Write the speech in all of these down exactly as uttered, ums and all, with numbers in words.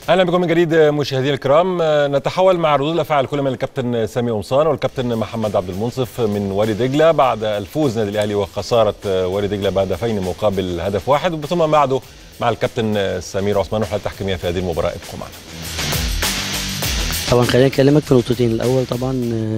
اهلا بكم من جديد مشاهدينا الكرام. نتحول مع ردود الافعال كل من الكابتن سامي قمصان والكابتن محمد عبد المنصف من وادي دجله بعد الفوز نادي الاهلي وخساره وادي دجله بهدفين مقابل هدف واحد، ثم بعده مع الكابتن سمير عثمان والحاله التحكيميه في هذه المباراه. ابقوا معنا. طبعا خليني اكلمك في نقطتين. الاول طبعا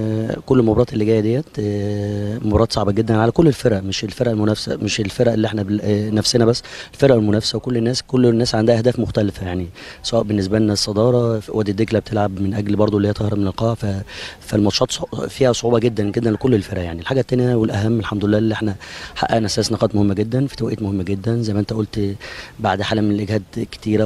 كل المباريات اللي جايه ديت مباريات صعبه جدا على كل الفرق، مش الفرق المنافسه، مش الفرق اللي احنا نفسنا بس، الفرق المنافسه وكل الناس كل الناس عندها اهداف مختلفه. يعني سواء بالنسبه لنا الصداره، وادي دجله بتلعب من اجل برضو اللي هي تهرب من القاع، فالماتشات فيها صعوبه جدا جدا لكل الفرق. يعني الحاجه الثانيه والاهم الحمد لله اللي احنا حققنا اساس نقاط مهمه جدا في توقيت مهم جدا زي ما انت قلت، بعد حاله من الاجهاد كتيره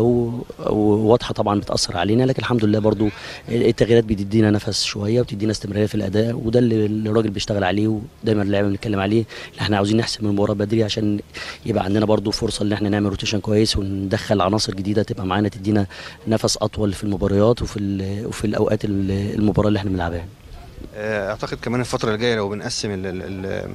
وواضحه طبعا بتاثر علينا، لكن الحمد لله برضو التغييرات بتدينا نفس شويه وتدينا استمراريه في الاداء، وده اللي الراجل بيشتغل عليه ودايما اللعيبه بنتكلم عليه. احنا عاوزين نحسم المباراه بدري عشان يبقى عندنا برضو فرصه ان احنا نعمل روتيشن كويس وندخل عناصر جديده تبقى معانا تدينا نفس اطول في المباريات وفي وفي الاوقات المباراه اللي احنا بنلعبها. اعتقد كمان الفتره اللي جايه لو بنقسم ال ال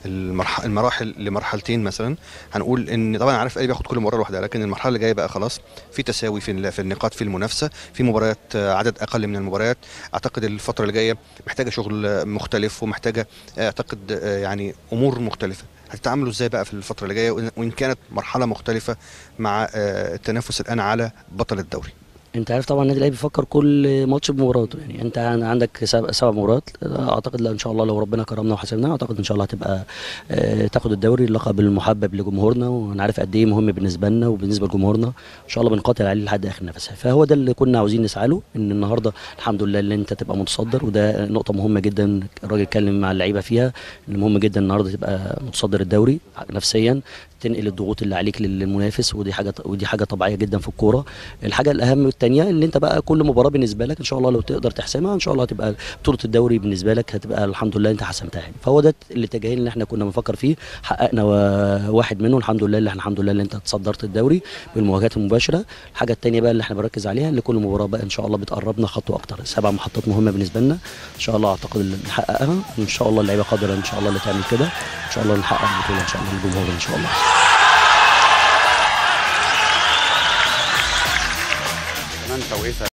المراحل لمرحلتين مثلا، هنقول ان طبعا عارف الاهلي بياخد كل مباراه لوحدها، لكن المرحله اللي جايه بقى خلاص في تساوي في في النقاط في المنافسه، في مباريات عدد اقل من المباريات. اعتقد الفتره اللي جايه محتاجه شغل مختلف ومحتاجه اعتقد يعني امور مختلفه. هتتعاملوا ازاي بقى في الفتره اللي جايه وان كانت مرحله مختلفه مع التنافس الان على بطل الدوري؟ انت عارف طبعا النادي الاهلي بيفكر كل ماتش بمباراته. يعني انت عندك سبع, سبع مباريات، اعتقد لا ان شاء الله لو ربنا كرمنا وحسبنا اعتقد ان شاء الله هتبقى اه تاخد الدوري، اللقب المحبب لجمهورنا، وانا عارف قد ايه مهم بالنسبه لنا وبالنسبه لجمهورنا، ان شاء الله بنقاتل عليه لحد اخر نفس. فهو ده اللي كنا عاوزين نسعى له، ان النهارده الحمد لله اللي انت تبقى متصدر، وده نقطه مهمه جدا الراجل اتكلم مع اللعيبه فيها، ان مهم جدا النهارده تبقى متصدر الدوري نفسيا، تنقل الضغوط اللي عليك للمنافس، ودي حاجه ودي حاجه طبيعيه جدا في الكوره. الحاجه الاهم الثانيه اللي انت بقى كل مباراه بالنسبه لك ان شاء الله لو تقدر تحسمها ان شاء الله هتبقى بطوله الدوري بالنسبه لك، هتبقى الحمد لله انت حسمتها. يعني فهو ده الاتجاهين اللي احنا كنا بنفكر فيه، حققنا واحد منه الحمد لله، اللي احنا الحمد لله اللي انت تصدرت الدوري بالمواجهات المباشره. الحاجه الثانيه بقى اللي احنا بنركز عليها اللي كل مباراه بقى ان شاء الله بتقربنا خطوه اكتر، سبع محطات مهمه بالنسبه لنا ان شاء الله اعتقد نحققها، ان شاء الله اللعيبه قادره ان شاء الله اللي تعمل كده، ان شاء الله نحقق البطوله ان شاء الله للجمهور ان شاء الله. كمان توقيفه